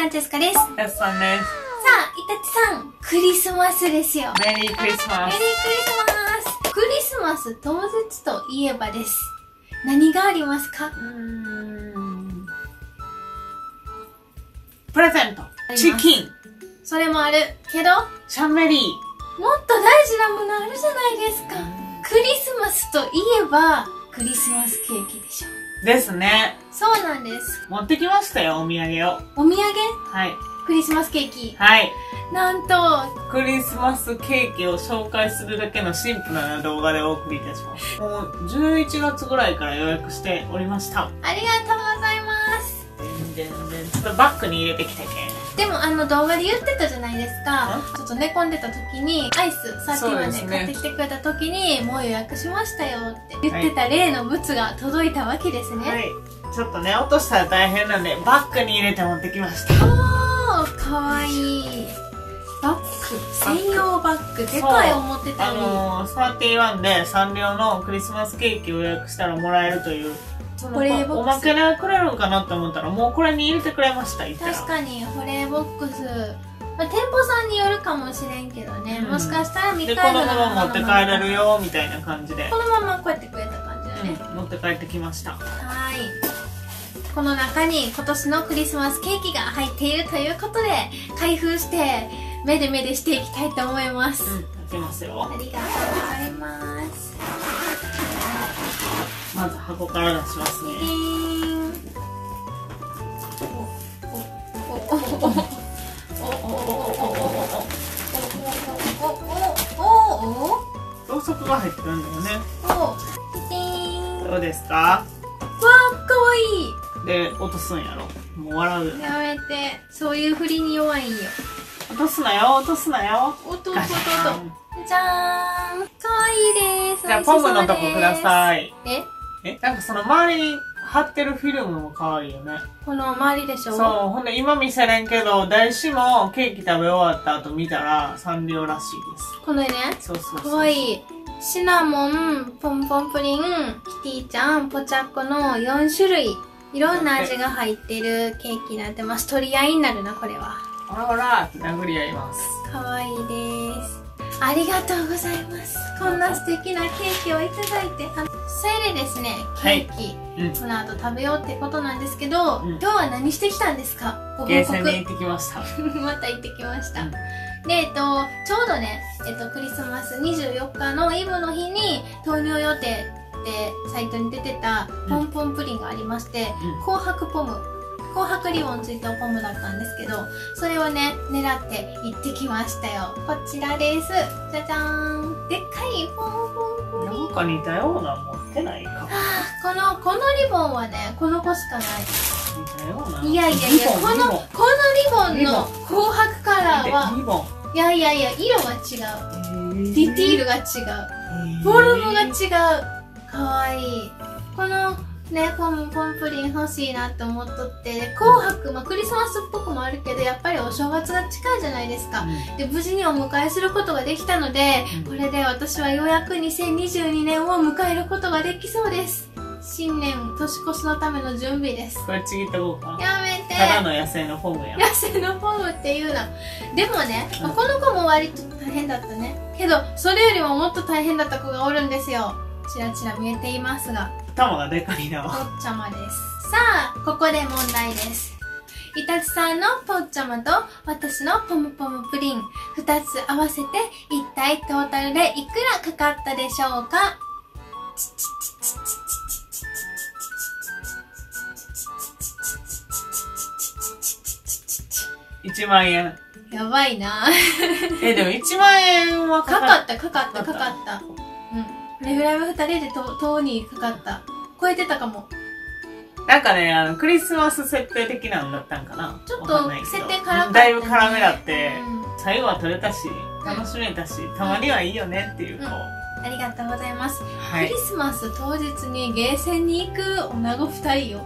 ランチェスカです。さあ、 やすさんです。 イタチさん、クリスマスですよ。 メリークリスマス。 メリークリスマス。クリスマス当日といえばです。何がありますか？ プレゼント。チキン。 それもある。けど、 シャンメリー。 もっと大事なものあるじゃないですか。クリスマスといえば、クリスマスケーキでしょ。 ですね。 そうなんです。 持ってきましたよ、お土産を。 お土産？ はい。 クリスマスケーキ。 はい。 なんと、 クリスマスケーキを紹介するだけのシンプルな動画でお送りいたします。もう11月ぐらいから予約しておりました。 ありがとうございます。 全然ちょっとバッグに入れてきたけん。 でも動画で言ってたじゃないですか。ちょっと寝込んでた時に、アイス、さっきまで買ってきてくれた時に、もう予約しましたよって言ってた例の物が届いたわけですね。 はい。ちょっとね、落としたら大変なんで、バッグに入れて持ってきました。 おー、かわいい。バッグ、専用バッグ、でかい思ってたのに。 31でサンリオのクリスマスケーキを予約したらもらえるという。 保冷ボックス。 おまけでくれるんかなって思ったら、もうこれに入れてくれました、言ったら。 確かに、保冷ボックス。まあ、店舗さんによるかもしれんけどね。もしかしたら未で、 開このまま持って帰れるよ、みたいな感じで。 このままこうやってくれた感じだね。 持って帰ってきました。 はい。この中に今年のクリスマスケーキが入っているということで、開封して、めでめでしていきたいと思います。 開けますよ。 ありがとうございます。 まず箱から出しますね。ろうそくが入ってるんだよね。どうですか？ わー、かわいい。 で、落とすんやろ。もう笑うよね。 やめて、そういう振りに弱いんよ。 落とすなよ、落とすなよ。 おっと。じゃーん。かわいいです。 じゃあ、ポムのとこください。なんかその周りに貼ってるフィルムも可愛いよね。 この周りでしょ？ そう、ほんで今見せれんけど、大志もケーキ食べ終わった後見たらサンリオらしいです。 このね。 そう。 かわいい。シナモン、ポンポンプリン、キティちゃん、ポチャッコの4種類。いろんな味が入ってるケーキになってます。取り合いになるな、これは。 ほらって殴り合います。 かわいいです。ありがとうございます。こんな素敵なケーキをいただいて。それでですね、ケーキ、この後食べようってことなんですけど、今日は何してきたんですか？ご報告。 ゲーセンに行ってきました。 また行ってきました。で、ちょうどね、クリスマス24日のイブの日に投入予定でサイトに出てたポンポンプリンがありまして、紅白ポム、紅白リボンついたポムだったんですけど、それをね、狙って行ってきましたよ。こちらです。じゃじゃーん。でっかいポンポンプリン。 なんか似たような持ってないか。 このリボンはね、この子しかない。 似たような。 いや、このリボンの紅白カラーは、 リボン。 いや、色が違う。ディティールが違う。フォルムが違う。かわいい。このね、ポンプリン欲しいなって思っとって、紅白、クリスマスっぽくもあるけど、やっぱりお正月が近いじゃないですか。で、無事にお迎えすることができたので、これで私はようやく2022年を迎えることができそうです。新年、年越しのための準備です。 これちぎってこうか。 やめて。 ただの野生のフォームや。 野生のフォームっていうな。でもね、この子も割と大変だったね。けど、それよりももっと大変だった子がおるんですよ。ちらちら見えていますが。 頭がでかいな。 ポッチャマです。さあ、ここで問題です。イタチさんのポッチャマと私のポムポムプリン、2つ合わせて一体トータルでいくらかかったでしょうか ？1万円。 やばいなでも1万円はかかった。レフライブ2人でとにかかった。超えてたかも。 なんかね、クリスマス設定的なんだったんかな。 ちょっと設定辛かったね。 だいぶ辛めだって、最後は取れたし、楽しめたし、たまにはいいよねっていう子。 ありがとうございます。 はい。 クリスマス当日にゲーセンに行く女子2人よ。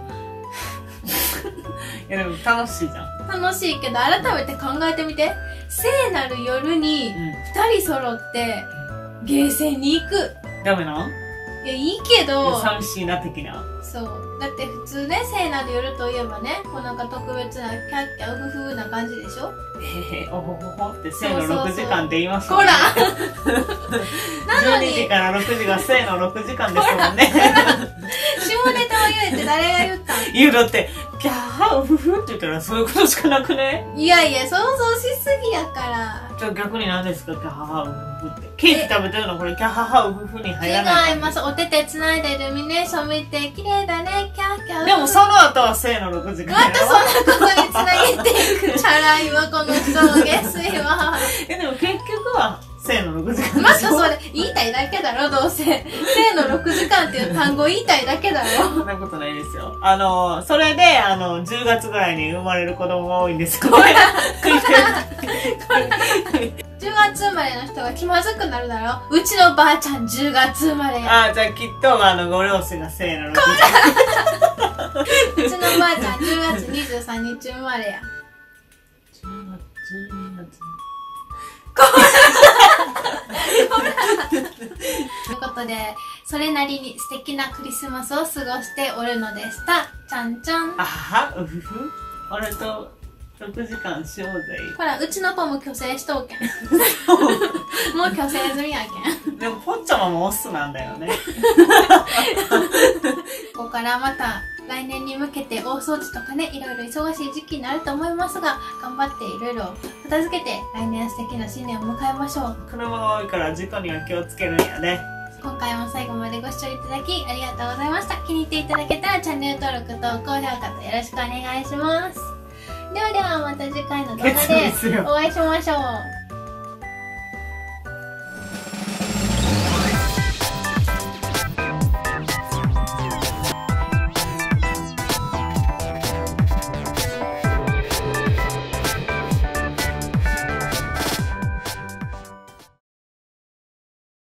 いやでも楽しいじゃん。 楽しいけど、改めて考えてみて。聖なる夜に2人揃ってゲーセンに行く。 ダメなん？ いや、いいけど、 寂しいな的な。 そう。だって普通ね、聖なる夜といえばね、こうなんか特別なキャッキャウフフな感じでしょ。 おほほほって聖の6時間って言いますほらなのに12時から6時が聖の6時間ですもんね。 下ネタを言えって誰が言ったん？ 言うだって、キャーウフフって言ったらそういうことしかなくね？ いやいや、想像しすぎやから。 じゃあ逆に何ですか、キャハハウフフって。ケーキ食べてるのこれキャハハウフフに入らない？ 違います。お手手繋いでイルミネーション見て、綺麗だね、キャーキャー。 でもその後は聖の6時間やろ。 またそんなことに繋げていく。チャラいわ、この人。下水わ。 でも結局は聖の6時間でしょ。 またそれ、言いたいだけだろ、どうせ。聖の6時間っていう単語言いたいだけだろ。 そんなことないですよ。それで、10月ぐらいに生まれる子供が多いんですよね。 10月生まれの人が気まずくなるだろ。うちのばあちゃん10月生まれや。 あ、じゃあきっと、ご両親が聖の6時間。 うちのばあちゃん10月23日生まれや。 10月、12月。 ということで、それなりに素敵なクリスマスを過ごしておるのでした。ちゃんちゃん。 あは、うふふ。俺と6時間しようぜ。 ほら、うちの子も虚勢しとうけん。もう虚勢済みやけん。 でも、ポッチャマもオスなんだよね。 ここからまた来年に向けて大掃除とかね、いろいろ忙しい時期になると思いますが、頑張っていろいろ片付けて来年素敵な新年を迎えましょう。 車が多いから事故には気をつけるんやね。 今回も最後までご視聴いただきありがとうございました。気に入っていただけたらチャンネル登録と高評価とよろしくお願いします。ではではまた次回の動画でお会いしましょう。